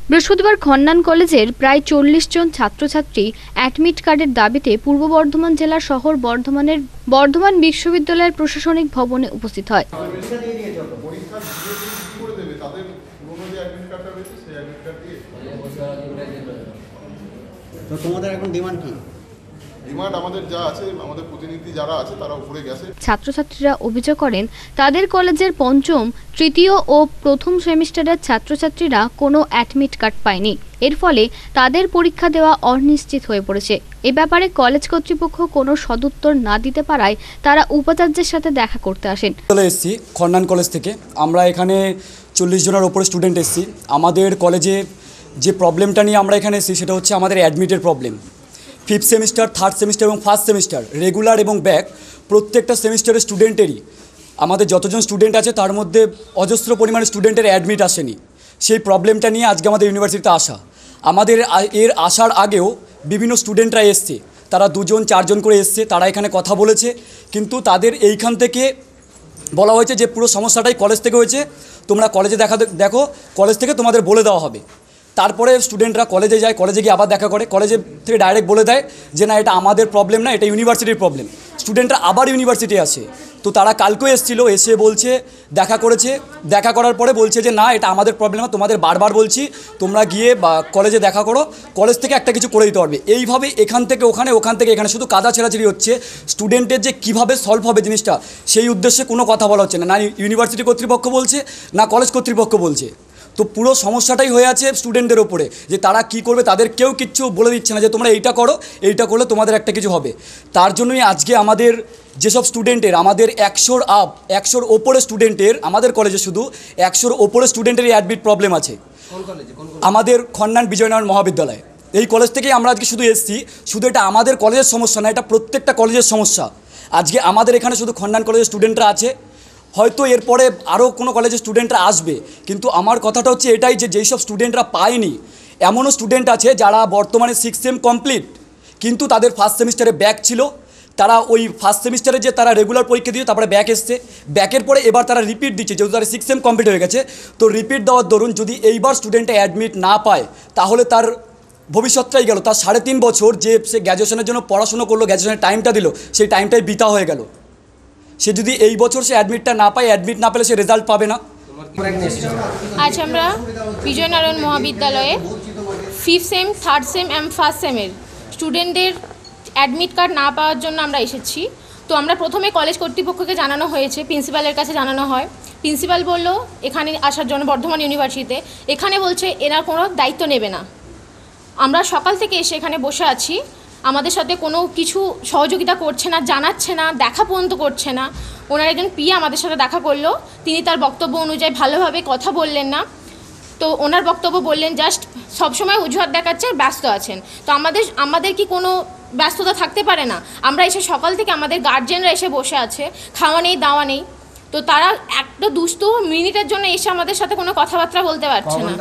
বৃহস্পতিবার খন্নান কলেজের প্রায় ৪০ জন ছাত্রছাত্রী অ্যাডমিট কার্ডের দাবিতে পূর্ব বর্ধমান জেলার শহর বর্ধমানের বর্ধমান বিশ্ববিদ্যালয়ের প্রশাসনিক ভবনে উপস্থিত হয়। তো তোমাদের এখন ডিমান্ড কি? ডিমান্ড আমাদের যা আছে, আমাদের প্রতিনিধি যারা আছে তারা উপরে গেছে। ছাত্রছাত্রীরা অভিযোগ করেন তাদের কলেজের পঞ্চম, তৃতীয় ও প্রথম সেমিস্টারের ছাত্রছাত্রীরা কোনো অ্যাডমিট কার্ড পায়নি। এর ফলে তাদের পরীক্ষা দেওয়া অনিশ্চিত হয়ে পড়েছে। এ ব্যাপারে কলেজ কর্তৃপক্ষ কোনো সদুত্তর না দিতে পারায় তারা উপাচার্যের সাথে দেখা করতে আসেন। চলে এসেছি খন্নান কলেজ থেকে। আমরা এখানে 40 জনের ওপরে স্টুডেন্ট এসেছি। আমাদের কলেজে যে প্রবলেমটা নিয়ে আমরা এখানে এসেছি সেটা হচ্ছে আমাদের অ্যাডমিটের problem. 5th semester, 3rd semester এবং 1st সেমিস্টার রেগুলার এবং ব্যাক প্রত্যেকটা সেমিস্টারের স্টুডেন্টেরই, আমাদের যতজন স্টুডেন্ট আছে তার মধ্যে অজস্র পরিমাণে স্টুডেন্টের অ্যাডমিট আসেনি। সেই প্রবলেমটা নিয়ে আজকে আমাদের ইউনিভার্সিটিতে আসা। আমাদের এর আসার আগেও বিভিন্ন স্টুডেন্টরা এসছে, তারা 2 জন 4 জন করে এসছে, তারা এখানে কথা বলেছে। কিন্তু তাদের এইখান থেকে বলা হয়েছে যে পুরো সমস্যাটাই কলেজ থেকে হয়েছে, তোমরা কলেজে দেখো, কলেজ থেকে তোমাদের বলে দেওয়া হবে। তারপরে স্টুডেন্টরা কলেজে যায়, কলেজে গিয়ে আবার দেখা করে, কলেজে থেকে ডাইরেক্ট বলে দেয় যে না, এটা আমাদের প্রবলেম না, এটা ইউনিভার্সিটির প্রবলেম। স্টুডেন্টরা আবার ইউনিভার্সিটি আসে। তো তারা কালকেও এসেছিলো, এসে বলছে দেখা করেছে, দেখা করার পরে বলছে যে না, এটা আমাদের প্রবলেম না, তোমাদের বারবার বলছি তোমরা গিয়ে কলেজে দেখা করো, কলেজ থেকে একটা কিছু করে দিতে পারবে। এইভাবে এখান থেকে ওখানে, ওখান থেকে এখানে শুধু কাদা ছেঁড়াছেড়ি হচ্ছে। স্টুডেন্টের যে কীভাবে সলভ হবে জিনিসটা, সেই উদ্দেশ্যে কোনো কথা বলা হচ্ছে না, না ইউনিভার্সিটি কর্তৃপক্ষ বলছে, না কলেজ কর্তৃপক্ষ বলছে। তো পুরো সমস্যাটাই হয়ে আছে স্টুডেন্টদের ওপরে, যে তারা কি করবে, তাদের কেউ কিচ্ছু বলে দিচ্ছে না যে তোমরা এইটা করো, এইটা করলে তোমাদের একটা কিছু হবে। তার জন্যই আজকে আমাদের যেসব স্টুডেন্টের, আমাদের 100-র ওপরে স্টুডেন্টের, আমাদের কলেজে শুধু 100-র ওপরে স্টুডেন্টেরই অ্যাডমিট প্রবলেম আছে। আমাদের খন্নান বিজয়নগর মহাবিদ্যালয়, এই কলেজ থেকেই আমরা আজকে শুধু এসেছি। শুধু এটা আমাদের কলেজের সমস্যা না, এটা প্রত্যেকটা কলেজের সমস্যা। আজকে আমাদের এখানে শুধু খন্নান কলেজের স্টুডেন্টরা আছে, হয়তো এরপরে আরও কোনো কলেজের স্টুডেন্টরা আসবে। কিন্তু আমার কথাটা হচ্ছে এটাই যে যেই সব স্টুডেন্টরা পায়নি, এমনও স্টুডেন্ট আছে যারা বর্তমানে 6th সেম কমপ্লিট, কিন্তু তাদের 1st সেমিস্টারে ব্যাক ছিল। তারা ওই 1st সেমিস্টারে যে তারা রেগুলার পরীক্ষা দিয়ে তারপরে ব্যাক এসছে, ব্যাকের পরে এবার তারা রিপিট দিচ্ছে, যেহেতু তারা 6th সেম কমপ্লিট হয়ে গেছে। তো রিপিট দেওয়ার দরুন যদি এইবার স্টুডেন্টে অ্যাডমিট না পায়, তাহলে তার ভবিষ্যৎটাই গেল। তার 3.5 বছর যে সে গ্র্যাজুয়েশনের জন্য পড়াশুনো করলো, গ্র্যাজুয়েশনের টাইমটা দিল, সেই টাইমটাই বৃথা হয়ে গেল। সে যদি এই বছর সে অ্যাডমিটটা না পায়, অ্যাডমিট না পেলে সে রেজাল্ট পাবে না। আজ আমরা বিজয়নারায়ণ মহাবিদ্যালয়ে 5th সেম, 3rd সেম এবং 1st সেমের স্টুডেন্টদের অ্যাডমিট কার্ড না পাওয়ার জন্য আমরা এসেছি। তো আমরা প্রথমে কলেজ কর্তৃপক্ষকে জানানো হয়েছে, প্রিন্সিপালের কাছে জানানো হয়। প্রিন্সিপাল বলল এখানে আসার জন্য, বর্ধমান ইউনিভার্সিটিতে। এখানে বলছে এরা কোনো দায়িত্ব নেবে না। আমরা সকাল থেকে এসে এখানে বসে আছি, আমাদের সাথে কোনো কিছু সহযোগিতা করছে না, জানাচ্ছে না, দেখা পর্যন্ত করছে না। ওনার একজন পিএ আমাদের সাথে দেখা করলো, তিনি তার বক্তব্য অনুযায়ী ভালোভাবে কথা বললেন না। তো ওনার বক্তব্য বললেন জাস্ট সবসময় অজুহাত দেখাচ্ছে, ব্যস্ত আছেন। তো আমাদের কি কোনো ব্যস্ততা থাকতে পারে না? আমরা এসে সকাল থেকে আমাদের গার্জেনরা এসে বসে আছে, খাওয়া নেই, দাওয়া নেই। তো তারা একটা দুস্থ মিনিটের জন্য এসে আমাদের সাথে কোনো কথাবার্তা বলতে পারছে না।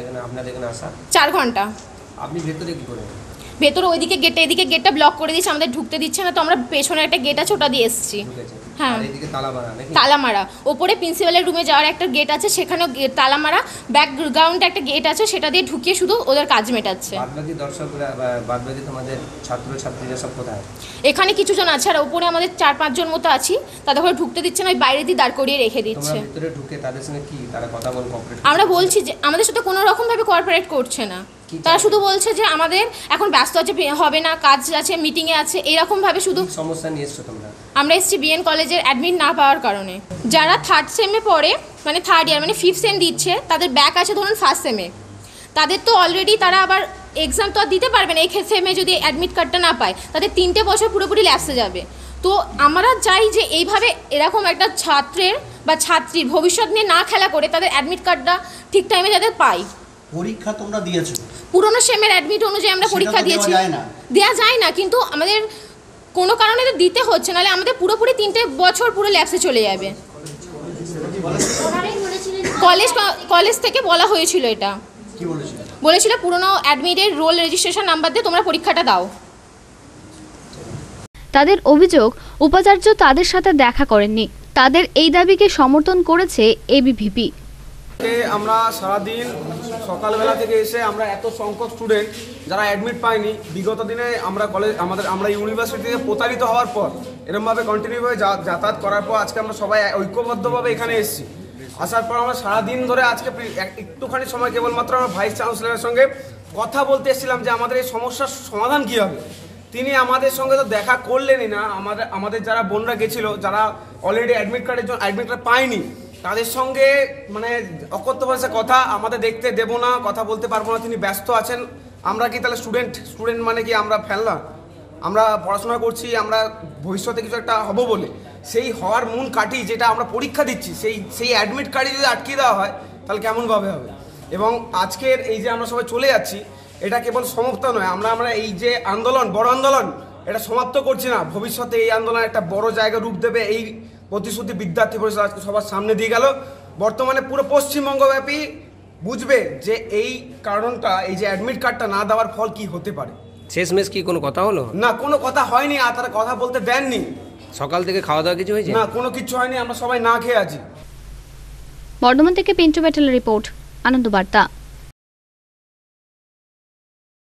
4 ঘন্টা। আপনি ভেতরে কি করেন? ভেতরে ওইদিকে গেটে, এদিকে গেটটা ব্লক করে দিচ্ছে, আমাদের ঢুকতে দিচ্ছে না। তো আমরা পেছনে একটা গেট আছে, ওটা দিয়ে এসেছি। হ্যাঁ, তালামারা। ওপরে প্রিন্সিপালের রুমে যাওয়ার একটা গেট আছে, সেখানেও তালামারা। ব্যাকগ্রাউন্ডে একটা গেট আছে, সেটা দিয়ে ঢুকিয়ে শুধু ওদের কাজ মেটাচ্ছে। বাদবাকি দর্শকরা, বাদবাকি তোমাদের ছাত্রছাত্রীরা সব কোথায়? এখানে কিছু জন আছে, আর ওপরে আমাদের 4-5 জন মতো আছি। তাদের ঘরে ঢুকতে দিচ্ছে না, ওই বাইরে দিয়ে দাঁড় করিয়ে রেখে দিচ্ছে। ভিতরে ঢুকে তাদের সঙ্গে কি তারা কথা বল কোঅপারেট? আমরা বলছি যে আমাদের সাথে কোনো রকমভাবে কোঅপারেট করছে না। তারা শুধু বলছে যে আমাদের এখন ব্যস্ত আছে, হবে না, কাজ আছে, মিটিংয়ে আছে, এরকমভাবে শুধু। সমস্যা নিয়ে এসছো তোমরা? আমরা এসেছি বিএন কলেজের অ্যাডমিট না পাওয়ার কারণে। যারা 3rd সেমে পড়ে, মানে 3rd ইয়ার, মানে 5th সেম দিচ্ছে, তাদের ব্যাক আছে ধরুন 1st সেমে, তাদের তো অলরেডি তারা আবার এক্সাম তো আর দিতে পারবে না। এই সেমে যদি অ্যাডমিট কার্ডটা না পায়, তাদের 3টে বছর পুরোপুরি ল্যাপসে যাবে। তো আমরা চাই যে এইভাবে এরকম একটা ছাত্রের বা ছাত্রীর ভবিষ্যৎ নিয়ে না খেলা করে তাদের অ্যাডমিট কার্ডটা ঠিক টাইমে যাতে পাই। পরীক্ষা তোমরা দিয়েছো? পুরোনো সেমের অ্যাডমিট অনুযায়ী আমরা পরীক্ষা দিয়েছি। দেওয়া যায় না, কিন্তু আমাদের কোনো কারণে তো দিতে হচ্ছে, নাহলে আমাদের পুরোপুরি 3টে বছর পুরো ল্যাপসে চলে যাবে। কলেজ থেকে বলা হয়েছিল এটা। বলেছিল পুরোনো অ্যাডমিটের রোল রেজিস্ট্রেশন নাম্বার দিয়ে তোমরা পরীক্ষাটা দাও। তাদের অভিযোগ, উপাচার্য তাদের সাথে দেখা করেননি। তাদের এই দাবিকে সমর্থন করেছে এবিভিপি। আমরা সারাদিন সকালবেলা থেকে এসে আমরা এত সংখ্যক স্টুডেন্ট যারা অ্যাডমিট পাইনি, বিগত দিনে আমরা আমরা ইউনিভার্সিটি থেকে প্রতারিত হওয়ার পর এরকমভাবে কন্টিনিউভাবে যাতায়াত করার পর আজকে আমরা সবাই ঐক্যবদ্ধভাবে এখানে এসেছি। আসার পর আমরা সারাদিন ধরে আজকে একটুখানি সময় কেবলমাত্র আমরা ভাইস চ্যান্সেলরের সঙ্গে কথা বলতে এসেছিলাম যে আমাদের এই সমস্যার সমাধান কী হবে। তিনি আমাদের সঙ্গে তো দেখা করলেনই না। আমাদের যারা বোনরা গেছিলো, যারা অলরেডি অ্যাডমিট কার্ড পায়নি, তাদের সঙ্গে মানে অকথ্য ভাষায় কথা, আমাদের দেখতে দেবো না, কথা বলতে পারবো না, তিনি ব্যস্ত আছেন। আমরা কি তাহলে স্টুডেন্ট মানে কি আমরা ফেলনা? আমরা পড়াশোনা করছি, আমরা ভবিষ্যতে কিছু একটা হব বলে, সেই হওয়ার মূল কাঠি যেটা আমরা পরীক্ষা দিচ্ছি, সেই অ্যাডমিট কার্ডই যদি আটকে দেওয়া হয় তাহলে কেমনভাবে হবে। এবং আজকের এই যে আমরা সবাই চলে যাচ্ছি, এটা কেবল সমাপ্ত নয়, আমরা এই যে আন্দোলন, বড় আন্দোলন, এটা সমাপ্ত করছি না। ভবিষ্যতে এই আন্দোলন একটা বড় জায়গা রূপ দেবে, এই প্রতিশ্রুতি বিদ্যার্থী পরিষদ আজকে সবার সামনে দিয়ে গেল। বর্তমানে পুরো পশ্চিমবঙ্গব্যাপী বুঝবে যে এই কারণটা, এই যে অ্যাডমিট কার্ডটা না দেওয়ার ফল কি হতে পারে। শেষমেশ কি কোনো কথা হলো? না, কোনো কথা হয়নি, আর তারা কথা বলতে দেননি। সকাল থেকে খাওয়া দাওয়া কিছু হয়েছে? না, কোনো কিছু হয়নি, আমরা সবাই না খেয়ে আছি। বর্ধমান থেকে পিন্টু ব্যাটেলের রিপোর্ট, আনন্দ বার্তা।